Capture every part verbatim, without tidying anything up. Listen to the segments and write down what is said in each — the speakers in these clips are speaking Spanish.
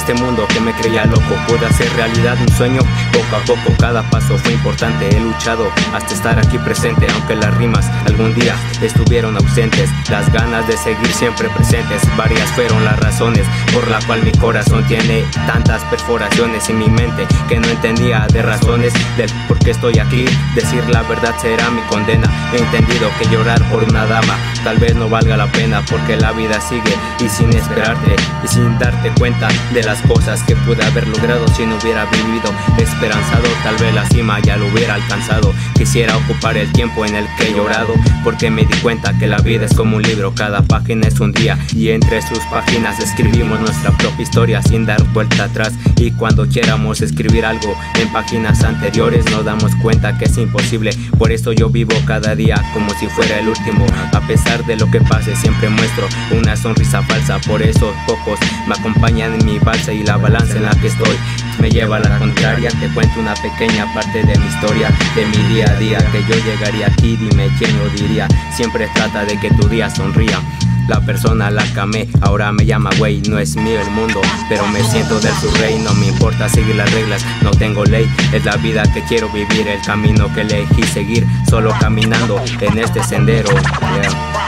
este mundo que me creía loco pude hacer realidad un sueño. Poco a poco cada paso fue importante, he luchado hasta estar aquí presente, aunque las rimas algún día estuvieron ausentes, las ganas de seguir siempre presentes. Varias fueron las razones por la cual mi corazón tiene tantas perforaciones en mi mente que no entendía de razones del por qué estoy aquí. Decir la verdad será mi condena. He entendido que llorar por una dama tal vez no valga la pena, porque la vida sigue y sin esperarte y sin darte cuenta de las cosas que pude haber logrado si no hubiera vivido esperanzado. Tal vez la cima ya lo hubiera alcanzado. Quisiera ocupar el tiempo en el que he llorado, porque me di cuenta que la vida es como un libro, cada página es un día y entre sus páginas escribimos nuestra propia historia sin dar vuelta atrás. Y cuando quieramos escribir algo en páginas anteriores nos damos cuenta que es imposible. Por eso yo vivo cada día como si fuera el último. A pesar de lo que pase siempre muestro una sonrisa falsa, por eso pocos me acompañan en mi balsa y la balanza en la que estoy me lleva a la contraria. Te cuento una pequeña parte de mi historia, de mi día a día, que yo llegaría aquí, dime quién lo diría. Siempre trata de que tu día sonría. La persona a la que amé ahora me llama güey. No es mío el mundo, pero me siento del su rey. No me importa seguir las reglas, no tengo ley. Es la vida que quiero vivir, el camino que elegí seguir, solo caminando en este sendero, yeah.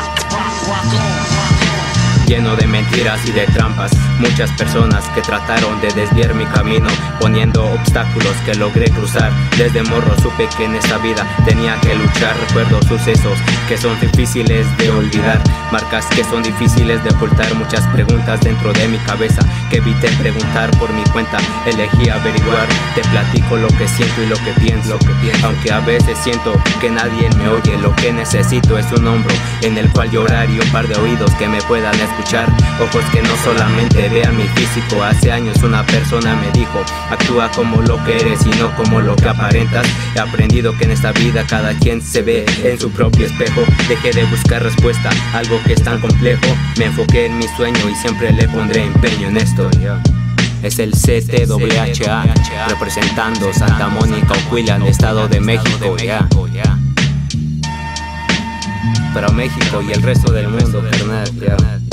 Lleno de mentiras y de trampas, muchas personas que trataron de desviar mi camino, poniendo obstáculos que logré cruzar. Desde morro supe que en esta vida tenía que luchar. Recuerdo sucesos que son difíciles de olvidar, marcas que son difíciles de ocultar, muchas preguntas dentro de mi cabeza que evité preguntar por mi cuenta. Elegí averiguar, te platico lo que siento y lo que pienso, lo que pienso. Aunque a veces siento que nadie me oye, lo que necesito es un hombro en el cual llorar y un par de oídos que me puedan escuchar. Escuchar, ojos que no solamente vean mi físico. Hace años una persona me dijo: actúa como lo que eres y no como lo que aparentas. He aprendido que en esta vida cada quien se ve en su propio espejo. Dejé de buscar respuesta a algo que es tan complejo. Me enfoqué en mi sueño y siempre le pondré empeño en esto. Es el C T W H A representando Santa Mónica, Oquila, Estado de México, ya. Para México y el resto del mundo, carnal, ya.